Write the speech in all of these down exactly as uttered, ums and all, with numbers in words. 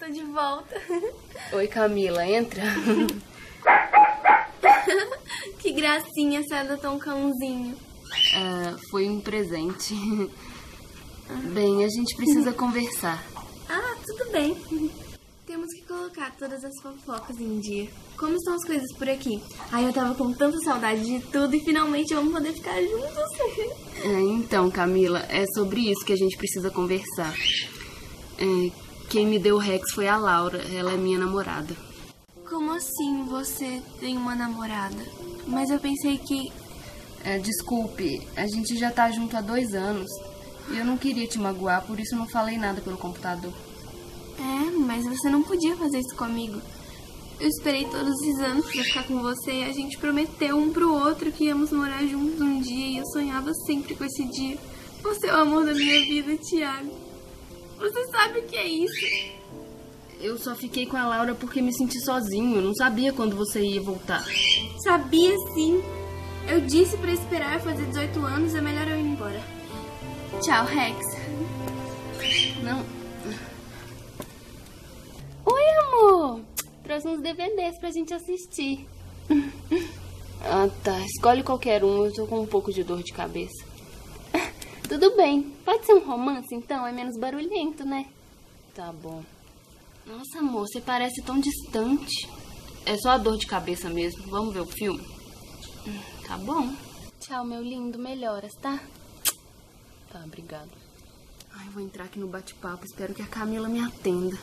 tô de volta. Oi, Camila, entra. Que gracinha, você adotou um cãozinho. Ah, foi um presente. Bem, a gente precisa conversar. Ah, tudo bem. Temos que colocar todas as fofocas em dia. Como estão as coisas por aqui? Ai, eu tava com tanta saudade de tudo e finalmente vamos poder ficar juntos. É, então, Camila, é sobre isso que a gente precisa conversar. É, quem me deu o Rex foi a Laura, ela é minha namorada. Como assim você tem uma namorada? Mas eu pensei que... É, desculpe, a gente já tá junto há dois anos. E eu não queria te magoar, por isso não falei nada pelo computador. É, mas você não podia fazer isso comigo. Eu esperei todos esses anos pra ficar com você e a gente prometeu um pro outro que íamos morar juntos um dia e eu sonhava sempre com esse dia. Você é o amor da minha vida, Thiago. Você sabe o que é isso? Eu só fiquei com a Laura porque me senti sozinho. Eu não sabia quando você ia voltar. Sabia sim. Eu disse pra esperar fazer dezoito anos, é melhor eu ir embora. Tchau, Rex. Não. Oi, amor. Trouxe uns D V Ds pra gente assistir. Ah, tá. Escolhe qualquer um. Eu tô com um pouco de dor de cabeça. Tudo bem. Pode ser um romance, então? É menos barulhento, né? Tá bom. Nossa, amor, você parece tão distante. É só a dor de cabeça mesmo. Vamos ver o filme? Tá bom. Tchau, meu lindo. Melhoras, tá? Tá, obrigado. Ai, vou entrar aqui no bate-papo. Espero que a Camila me atenda.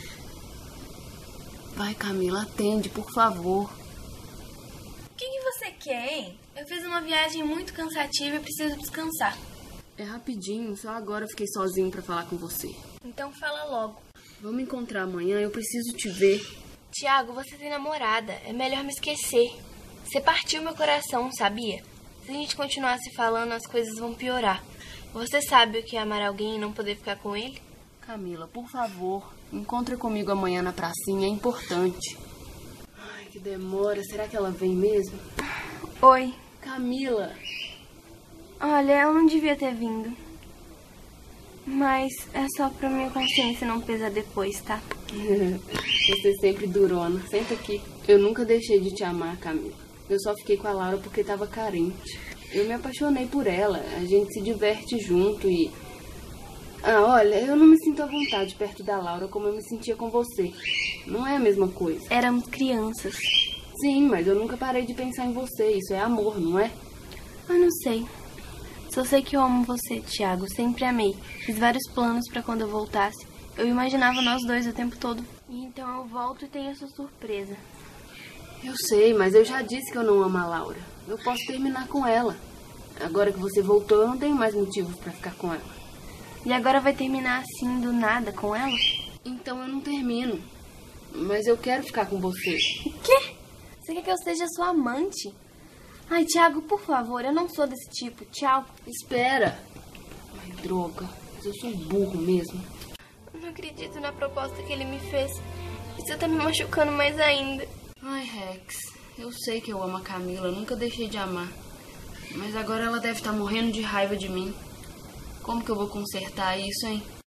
Vai, Camila, atende, por favor. O que, que você quer, hein? Eu fiz uma viagem muito cansativa e preciso descansar. É rapidinho, só agora eu fiquei sozinho pra falar com você. Então fala logo. Vamos encontrar amanhã, eu preciso te ver. Tiago, você tem namorada. É melhor me esquecer. Você partiu meu coração, sabia? Se a gente continuar se falando, as coisas vão piorar. Você sabe o que é amar alguém e não poder ficar com ele? Camila, por favor, encontra comigo amanhã na pracinha, é importante. Ai, que demora. Será que ela vem mesmo? Oi. Camila. Olha, eu não devia ter vindo. Mas é só pra minha consciência não pesar depois, tá? Você sempre durona. Senta aqui. Eu nunca deixei de te amar, Camila. Eu só fiquei com a Laura porque tava carente. Eu me apaixonei por ela. A gente se diverte junto e... Ah, olha, eu não me sinto à vontade perto da Laura como eu me sentia com você. Não é a mesma coisa. Éramos crianças. Sim, mas eu nunca parei de pensar em você. Isso é amor, não é? Eu não sei. Só sei que eu amo você, Thiago. Sempre amei. Fiz vários planos pra quando eu voltasse. Eu imaginava nós dois o tempo todo. E então eu volto e tenho essa surpresa. Eu sei, mas eu já disse que eu não amo a Laura. Eu posso terminar com ela. Agora que você voltou, eu não tenho mais motivos pra ficar com ela. E agora vai terminar assim, do nada, com ela? Então eu não termino. Mas eu quero ficar com você. O quê? Você quer que eu seja sua amante? Ai, Thiago, por favor, eu não sou desse tipo. Tchau. Espera. Ai, droga. Mas eu sou burro mesmo. Eu não acredito na proposta que ele me fez. Isso tá me machucando mais ainda. Ai, Rex, eu sei que eu amo a Camila. Eu nunca deixei de amar. Mas agora ela deve estar morrendo de raiva de mim. Como que eu vou consertar isso, hein?